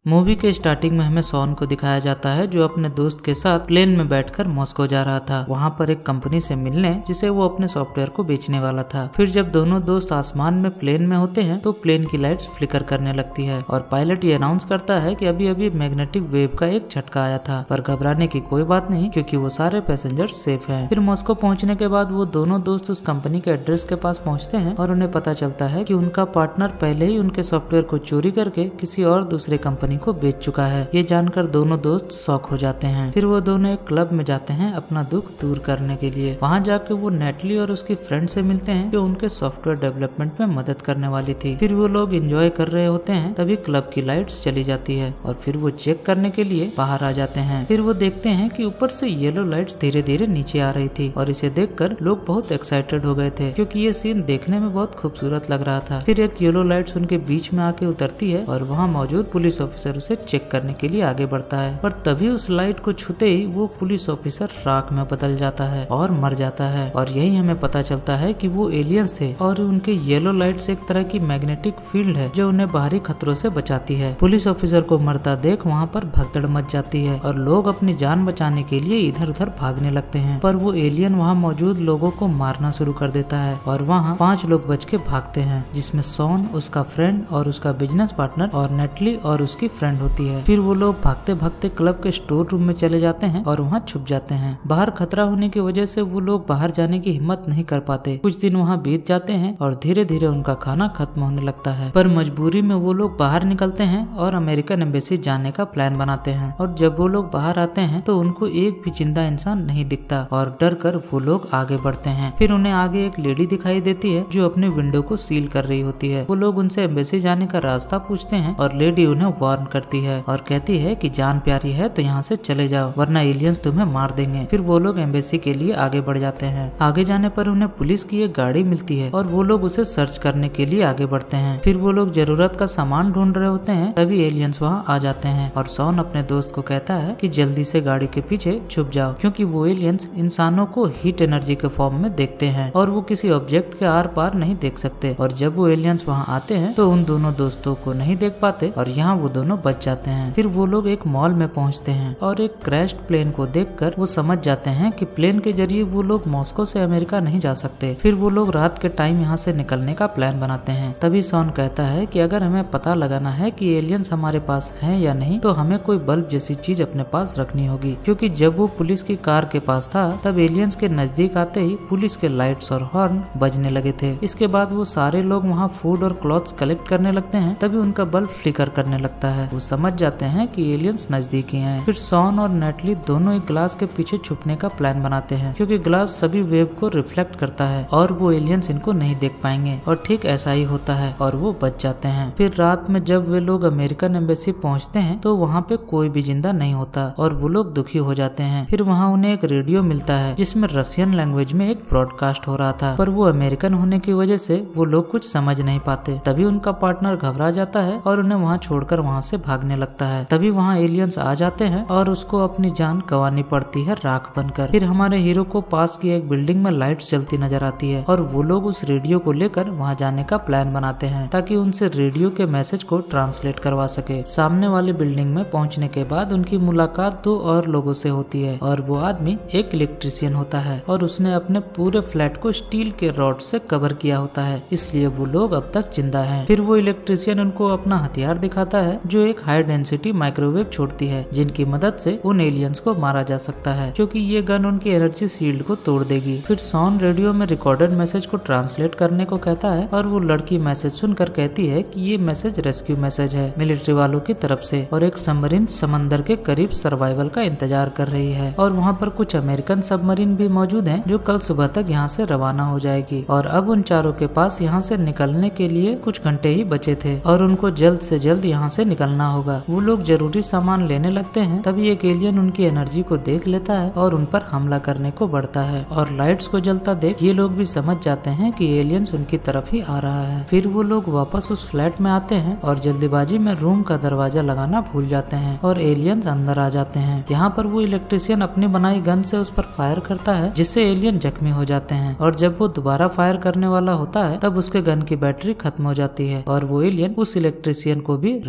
Movie के starting में हमें सॉन को दिखाया जाता है जो अपने दोस्त के साथ प्लेन में बैठकर मॉस्को जा रहा था, वहाँ पर एक कंपनी से मिलने जिसे वो अपने सॉफ्टवेयर को बेचने वाला था। फिर जब दोनों दोस्त आसमान में प्लेन में होते हैं तो प्लेन की लाइट्स फ्लिकर करने लगती है और पायलट ये अनाउंस करता है कि अभी अभी मैग्नेटिक वेव का एक झटका आया था, पर घबराने की कोई बात नहीं क्योंकि वो सारे पैसेंजर सेफ हैं। फिर मॉस्को पहुंचने के बाद वो दोनों दोस्त उस कंपनी के एड्रेस के पास पहुंचते हैं और उन्हें पता चलता है कि उनका पार्टनर पहले ही उनके सॉफ्टवेयर को चोरी करके किसी और दूसरे कंपनी को बेच चुका है। ये जानकर दोनों दोस्त शॉक हो जाते हैं। फिर वो दोनों एक क्लब में जाते हैं अपना दुख दूर करने के लिए। वहाँ जाके वो नेटली और उसकी फ्रेंड से मिलते हैं जो उनके सॉफ्टवेयर डेवलपमेंट में मदद करने वाली थी। फिर वो लोग एंजॉय कर रहे होते हैं, तभी क्लब की लाइट्स चली जाती है और फिर वो चेक करने के लिए बाहर आ जाते हैं। फिर वो देखते हैं कि ऊपर से येलो लाइट्स धीरे धीरे नीचे आ रही थी और इसे देखकर लोग बहुत एक्साइटेड हो गए थे क्योंकि ये सीन देखने में बहुत खूबसूरत लग रहा था। फिर एक येलो लाइट्स उनके बीच में आके उतरती है और वहाँ मौजूद पुलिस ऑफिसर उसे चेक करने के लिए आगे बढ़ता है, पर तभी उस लाइट को छूते ही वो पुलिस ऑफिसर राख में बदल जाता है और मर जाता है। और यही हमें पता चलता है कि वो एलियंस थे और उनके येलो लाइट्स एक तरह की मैग्नेटिक फील्ड है जो उन्हें बाहरी खतरों से बचाती है। पुलिस ऑफिसर को मरता देख वहाँ पर भगदड़ मच जाती है और लोग अपनी जान बचाने के लिए इधर उधर भागने लगते हैं, पर वो एलियन वहाँ मौजूद लोगों को मारना शुरू कर देता है और वहाँ 5 लोग बच के भागते हैं, जिसमें सॉन, उसका फ्रेंड और उसका बिजनेस पार्टनर और नेटली और उसकी फ्रेंड होती है। फिर वो लोग भागते भागते क्लब के स्टोर रूम में चले जाते हैं और वहाँ छुप जाते हैं। बाहर खतरा होने की वजह से वो लोग बाहर जाने की हिम्मत नहीं कर पाते। कुछ दिन वहाँ बीत जाते हैं और धीरे धीरे उनका खाना खत्म होने लगता है, पर मजबूरी में वो लोग बाहर निकलते हैं और अमेरिकन एम्बेसी जाने का प्लान बनाते हैं। और जब वो लोग बाहर आते हैं तो उनको एक भी जिंदा इंसान नहीं दिखता और डर कर वो लोग आगे बढ़ते हैं। फिर उन्हें आगे एक लेडी दिखाई देती है जो अपने विंडो को सील कर रही होती है। वो लोग उनसे एम्बेसी जाने का रास्ता पूछते हैं और लेडी उन्हें वार्न करती है और कहती है कि जान प्यारी है तो यहाँ से चले जाओ वरना एलियंस तुम्हें मार देंगे। फिर वो लोग एम्बेसी के लिए आगे बढ़ जाते हैं। आगे जाने पर उन्हें पुलिस की एक गाड़ी मिलती है और वो लोग उसे सर्च करने के लिए आगे बढ़ते हैं। फिर वो लोग जरूरत का सामान ढूंढ रहे होते हैं, तभी एलियंस वहाँ आ जाते हैं और सॉन अपने दोस्त को कहता है कि जल्दी से गाड़ी के पीछे छुप जाओ क्योंकि वो एलियंस इंसानों को हीट एनर्जी के फॉर्म में देखते हैं और वो किसी ऑब्जेक्ट के आर पार नहीं देख सकते। और जब वो एलियंस वहाँ आते हैं तो उन दोनों दोस्तों को नहीं देख पाते और यहाँ वो दोनों बच जाते हैं। फिर वो लोग एक मॉल में पहुंचते हैं और एक क्रैश्ड प्लेन को देखकर वो समझ जाते हैं कि प्लेन के जरिए वो लोग मॉस्को से अमेरिका नहीं जा सकते। फिर वो लोग रात के टाइम यहाँ से निकलने का प्लान बनाते हैं। तभी सॉन कहता है कि अगर हमें पता लगाना है कि एलियंस हमारे पास हैं या नहीं तो हमें कोई बल्ब जैसी चीज अपने पास रखनी होगी, क्योंकि जब वो पुलिस की कार के पास था तब एलियंस के नजदीक आते ही पुलिस के लाइट्स और हॉर्न बजने लगे थे। इसके बाद वो सारे लोग वहाँ फूड और क्लॉथ्स कलेक्ट करने लगते हैं, तभी उनका बल्ब फ्लिकर करने लगता है। वो समझ जाते हैं कि एलियंस नजदीक ही हैं। फिर सॉन और नेटली दोनों एक ग्लास के पीछे छुपने का प्लान बनाते हैं क्योंकि ग्लास सभी वेव को रिफ्लेक्ट करता है और वो एलियंस इनको नहीं देख पाएंगे। और ठीक ऐसा ही होता है और वो बच जाते हैं। फिर रात में जब वे लोग अमेरिकन एम्बेसी पहुंचते हैं तो वहाँ पे कोई भी जिंदा नहीं होता और वो लोग दुखी हो जाते हैं। फिर वहाँ उन्हें एक रेडियो मिलता है जिसमें रशियन लैंग्वेज में एक ब्रॉडकास्ट हो रहा था, पर वो अमेरिकन होने की वजह से वो लोग कुछ समझ नहीं पाते। तभी उनका पार्टनर घबरा जाता है और उन्हें वहाँ छोड़कर वहाँ से भागने लगता है। तभी वहाँ एलियंस आ जाते हैं और उसको अपनी जान गंवानी पड़ती है राख बनकर। फिर हमारे हीरो को पास की एक बिल्डिंग में लाइट्स जलती नजर आती है और वो लोग उस रेडियो को लेकर वहाँ जाने का प्लान बनाते हैं ताकि उनसे रेडियो के मैसेज को ट्रांसलेट करवा सके। सामने वाली बिल्डिंग में पहुँचने के बाद उनकी मुलाकात 2 और लोगों से होती है और वो आदमी एक इलेक्ट्रिशियन होता है और उसने अपने पूरे फ्लैट को स्टील के रॉड से कवर किया होता है, इसलिए वो लोग अब तक जिंदा हैं। फिर वो इलेक्ट्रिशियन उनको अपना हथियार दिखाता है जो एक हाई डेंसिटी माइक्रोवेव छोड़ती है, जिनकी मदद से उन एलियंस को मारा जा सकता है क्योंकि ये गन उनकी एनर्जी शील्ड को तोड़ देगी। फिर सॉन रेडियो में रिकॉर्डेड मैसेज को ट्रांसलेट करने को कहता है और वो लड़की मैसेज सुनकर कहती है कि ये मैसेज रेस्क्यू मैसेज है मिलिट्री वालों की तरफ से और एक सबमरीन समंदर के करीब सर्वाइवल का इंतजार कर रही है और वहाँ पर कुछ अमेरिकन सबमरीन भी मौजूद हैं जो कल सुबह तक यहाँ से रवाना हो जाएगी। और अब उन चारों के पास यहाँ से निकलने के लिए कुछ घंटे ही बचे थे और उनको जल्द से जल्द यहाँ से निकलना होगा। वो लोग जरूरी सामान लेने लगते हैं, तभी एक एलियन उनकी एनर्जी को देख लेता है और उन पर हमला करने को बढ़ता है और लाइट्स को जलता देख ये लोग भी समझ जाते हैं कि एलियंस उनकी तरफ ही आ रहा है। फिर वो लोग वापस उस फ्लैट में आते हैं और जल्दीबाजी में रूम का दरवाजा लगाना भूल जाते हैं और एलियंस अंदर आ जाते हैं। यहाँ पर वो इलेक्ट्रिशियन अपनी बनाई गन से उस पर फायर करता है जिससे एलियन जख्मी हो जाते हैं और जब वो दोबारा फायर करने वाला होता है तब उसके गन की बैटरी खत्म हो जाती है और वो एलियन उस इलेक्ट्रिशियन को भी राख बना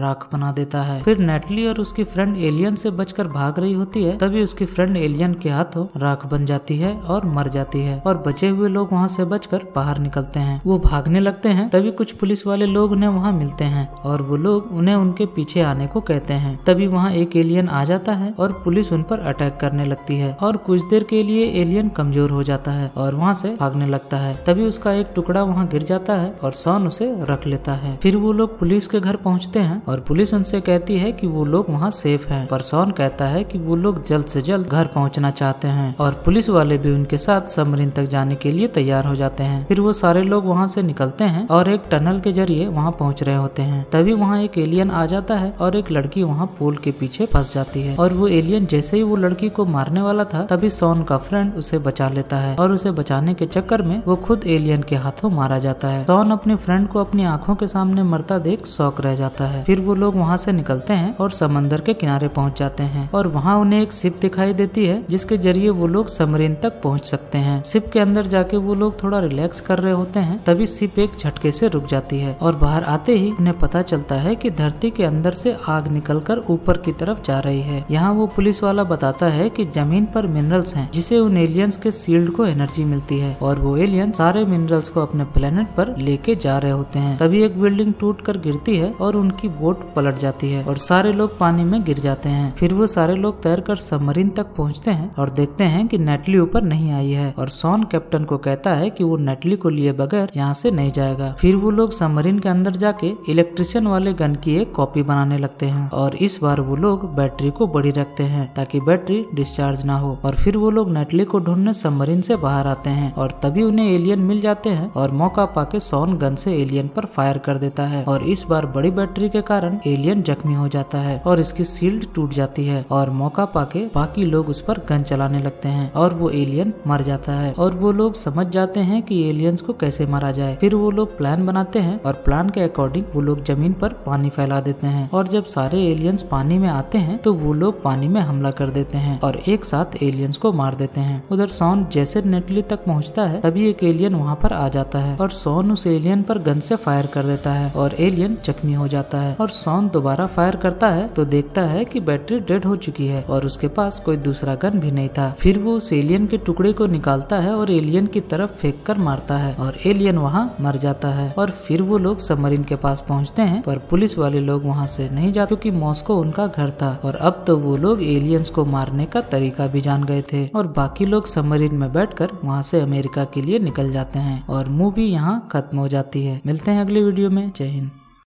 सुना देता है। फिर नेटली और उसकी फ्रेंड एलियन से बचकर भाग रही होती है, तभी उसकी फ्रेंड एलियन के हाथों राख बन जाती है और मर जाती है और बचे हुए लोग वहाँ से बचकर बाहर निकलते हैं। वो भागने लगते हैं, तभी कुछ पुलिस वाले लोग उन्हें वहाँ मिलते हैं और वो लोग उन्हें उनके पीछे आने को कहते हैं। तभी वहाँ एक एलियन आ जाता है और पुलिस उन पर अटैक करने लगती है और कुछ देर के लिए एलियन कमजोर हो जाता है और वहाँ से भागने लगता है। तभी उसका एक टुकड़ा वहाँ गिर जाता है और शॉन उसे रख लेता है। फिर वो लोग पुलिस के घर पहुँचते हैं और पुलिस उनसे कहती है कि वो लोग वहाँ सेफ हैं, पर शॉन कहता है कि वो लोग जल्द से जल्द घर पहुँचना चाहते हैं और पुलिस वाले भी उनके साथ सबमरीन तक जाने के लिए तैयार हो जाते हैं। फिर वो सारे लोग वहाँ से निकलते हैं और एक टनल के जरिए वहाँ पहुँच रहे होते हैं। तभी वहाँ एक एलियन आ जाता है और एक लड़की वहाँ पोल के पीछे फंस जाती है और वो एलियन जैसे ही वो लड़की को मारने वाला था, तभी शॉन का फ्रेंड उसे बचा लेता है और उसे बचाने के चक्कर में वो खुद एलियन के हाथों मारा जाता है। शॉन अपने फ्रेंड को अपनी आंखों के सामने मरता देख शॉक रह जाता है। फिर वो लोग वहाँ से निकलते हैं और समंदर के किनारे पहुँच जाते हैं और वहाँ उन्हें एक शिप दिखाई देती है जिसके जरिए वो लोग सबमरीन तक पहुँच सकते हैं। शिप के अंदर जाके वो लोग थोड़ा रिलैक्स कर रहे होते हैं, तभी शिप एक झटके से रुक जाती है और बाहर आते ही उन्हें पता चलता है कि धरती के अंदर से आग निकलकर ऊपर की तरफ जा रही है। यहाँ वो पुलिस वाला बताता है कि जमीन पर मिनरल्स हैं जिसे उन एलियंस के शील्ड को एनर्जी मिलती है और वो एलियन सारे मिनरल्स को अपने प्लेनेट पर लेके जा रहे होते हैं। तभी एक बिल्डिंग टूट कर गिरती है और उनकी बोट पलट जाती है और सारे लोग पानी में गिर जाते हैं। फिर वो सारे लोग तैरकर सबमरीन तक पहुँचते हैं और देखते हैं कि नेटली ऊपर नहीं आई है और शॉन कैप्टन को कहता है कि वो नेटली को लिए बगैर यहाँ से नहीं जाएगा। फिर वो लोग सबमरीन के अंदर जाके इलेक्ट्रिशियन वाले गन की एक कॉपी बनाने लगते हैं और इस बार वो लोग बैटरी को बड़ी रखते हैं ताकि बैटरी डिस्चार्ज ना हो। और फिर वो लोग नेटली को ढूंढने सबमरीन से बाहर आते हैं और तभी उन्हें एलियन मिल जाते हैं और मौका पाके शॉन गन से एलियन पर फायर कर देता है और इस बार बड़ी बैटरी के कारण एलियन जख्मी हो जाता है और इसकी शील्ड टूट जाती है और मौका पाके बाकी लोग उस पर गन चलाने लगते हैं और वो एलियन मर जाता है और वो लोग समझ जाते हैं कि एलियंस को कैसे मारा जाए। फिर वो लोग प्लान बनाते हैं और प्लान के अकॉर्डिंग वो लोग जमीन पर पानी फैला देते हैं और जब सारे एलियंस पानी में आते हैं तो वो लोग पानी में हमला कर देते हैं और एक साथ एलियंस को मार देते हैं। उधर शॉन जैसे नेटली तक पहुंचता है तभी एक एलियन वहां पर आ जाता है और शॉन उस एलियन पर गन से फायर कर देता है और एलियन जख्मी हो जाता है और शॉन दोबारा फायर करता है तो देखता है कि बैटरी डेड हो चुकी है और उसके पास कोई दूसरा गन भी नहीं था। फिर वो उस एलियन के टुकड़े को निकालता है और एलियन की तरफ फेंक कर मारता है और एलियन वहाँ मर जाता है और फिर वो लोग सबमरीन के पास पहुँचते हैं पर पुलिस वाले लोग वहाँ से नहीं जाते क्योंकि मॉस्को उनका घर था और अब तो वो लोग एलियंस को मारने का तरीका भी जान गए थे और बाकी लोग सबमरीन में बैठकर वहाँ से अमेरिका के लिए निकल जाते हैं और मूवी यहाँ खत्म हो जाती है। मिलते हैं अगले वीडियो में। जय हिंद।